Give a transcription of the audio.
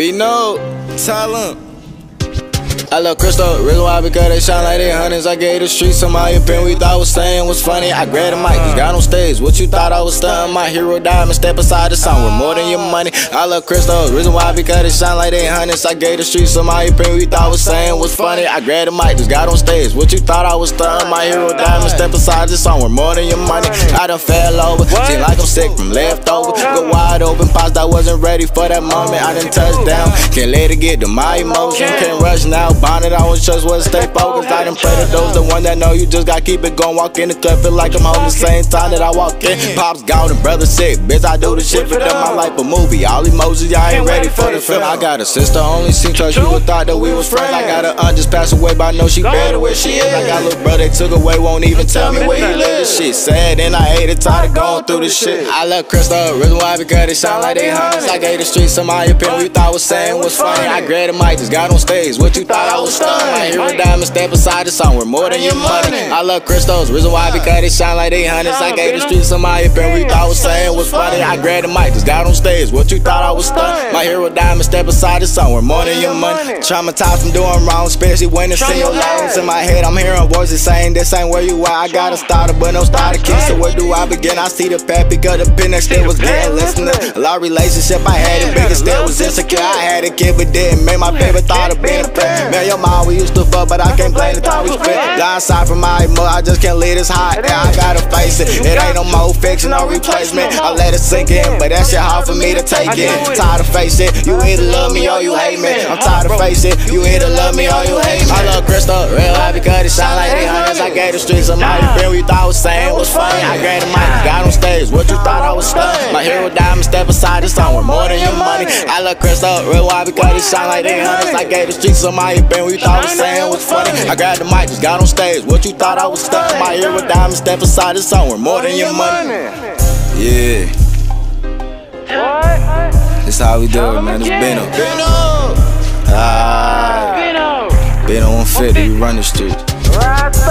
B-Note, tell him. I love Crystal, reason why because they shine like they hundreds. I gave the streets some my opinion we thought was saying was funny. I grabbed the mic, just got on stage. What you thought I was stunned? My hero diamond, step aside the sun with more than your money. I love Crystal, reason why because they shine like they hundreds. I gave the streets some my opinion we thought was saying was funny. I grabbed the mic, just got on stage. What you thought I was stunned? My hero diamond, step aside the sun with more than your money. I done fell over, seem like I'm sick from leftover. Go wide open, pops, I wasn't ready for that moment. I done touched down, can't let it get to my emotion. Can't rush now. Bonded, I was just was stay focused. I done pray to those, the one that know you just gotta keep it going. Walk in the club, feel like I'm home the same time that I walk in. Pops gone and brother sick, bitch, I do the shit for them. My life a movie, all emojis, y'all ain't ready for the film. I got a sister, only seen cause you would thought that we was friends. I got a aunt just passed away, but I know she better where she is. I got a little brother, they took away, won't even tell me where he lives. This shit sad, and I hate it, tired of going through this shit. I love Crystal, reason why because they sound like they hundreds. I gave the streets some my opinion we thought was saying was funny. I grabbed the mic, just got on stage. What you thought I was stunned? My hero diamond, step aside the sun with more than your money. I love crystals, reason why because they shine like they hundreds. I gave the streets some my opinion we thought was saying was funny. I grabbed the mic, just got on stage. What you thought I was stunned? My hero diamond, step aside the sun with more than your money. Traumatized from doing wrong, especially when it's in your lungs. In my head, I'm hearing voices saying this ain't where you are. I got a starter, but no starter kid. So where do I begin? I see the path because the pen that still was getting listening. A lot of relationship I had, the biggest still was insecure. I had a kid, but didn't make my favorite thought of being a parent. Man, your mom, we used to fuck, but I can't blame the time we spent. Down side from my emo, I just can't leave this hot. Yeah, I gotta face it. It ain't no more fiction, no replacement. I let it sink in, but that shit hard for me to take in. Tired of face it, you either love me or you hate me. I'm tired of face it, you either love me or you hate me. I love Crystal, real high because it shine like they hundreds. I gave the streets some my opinion we thought was saying was funny. I grabbed the mic, got on stage. What you thought I was stunned? My hero diamond, step aside the sun with more than your money. I love Crystal, real high because it shine like they hundreds. I gave the streets some my opinion we thought was saying was funny. I grabbed the mic, just got on stage. What you thought I was stunned? My hero diamond, step aside the sun with more than your money. Yeah. This how we do it, man. It's B-Note. B-Note 150, we run the street.